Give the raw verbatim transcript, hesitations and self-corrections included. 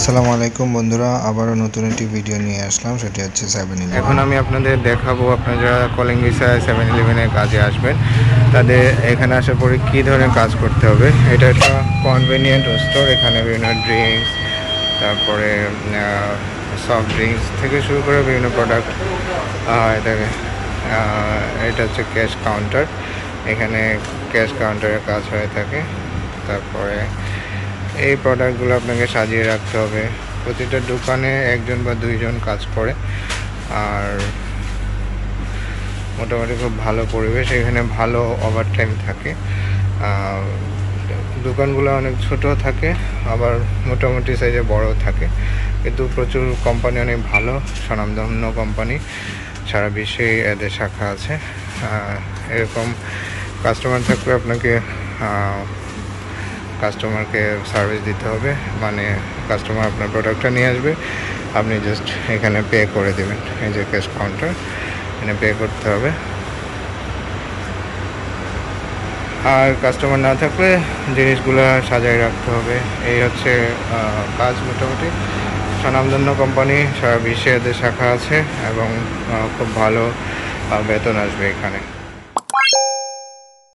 আসসালামু আলাইকুম বন্ধুরা, আবারও নতুন একটি ভিডিও নিয়ে আসলাম। সেটি হচ্ছে সেভেন ইলেভেন। এখন আমি আপনাদের দেখাবো, আপনারা যারা কলিং ভিসায় সেভেন ইলেভেনের কাজে আসবেন তাদের এখানে আসার পরে কী ধরনের কাজ করতে হবে। এটা একটা কনভেনিয়েন্ট স্টোর। এখানে বিভিন্ন ড্রিঙ্কস, তারপরে সফট ড্রিঙ্কস থেকে শুরু করে বিভিন্ন প্রোডাক্ট হয় থাকে। এটা হচ্ছে ক্যাশ কাউন্টার। এখানে ক্যাশ কাউন্টারের কাজ হয়ে থাকে। তারপরে এই প্রোডাক্টগুলো আপনাকে সাজিয়ে রাখতে হবে। প্রতিটা দোকানে একজন বা দুইজন কাজ করে, আর মোটামুটি খুব ভালো পরিবেশ। এখানে ভালো ওভারটাইম থাকে। দোকানগুলো অনেক ছোট থাকে, আবার মোটামুটি সাইজে বড় থাকে, কিন্তু প্রচুর কোম্পানি, অনেক ভালো স্বনামধন্য কোম্পানি, সারা বিশ্বে এদের শাখা আছে। এরকম কাস্টমার থাকলে আপনাকে কাস্টমারকে সার্ভিস দিতে হবে, মানে কাস্টমার আপনার প্রোডাক্টটা নিয়ে আসবে, আপনি জাস্ট এখানে পে করে দেবেন। এই যে ক্যাশ কাউন্টার, এখানে পে করতে হবে। আর কাস্টমার না থাকলে জিনিসগুলো সাজায় রাখতে হবে। এই হচ্ছে কাজ। মোটামুটি স্বনামধন্য কোম্পানি, সারা বিশ্বে এদের শাখা আছে এবং খুব ভালো বেতন আসবে এখানে।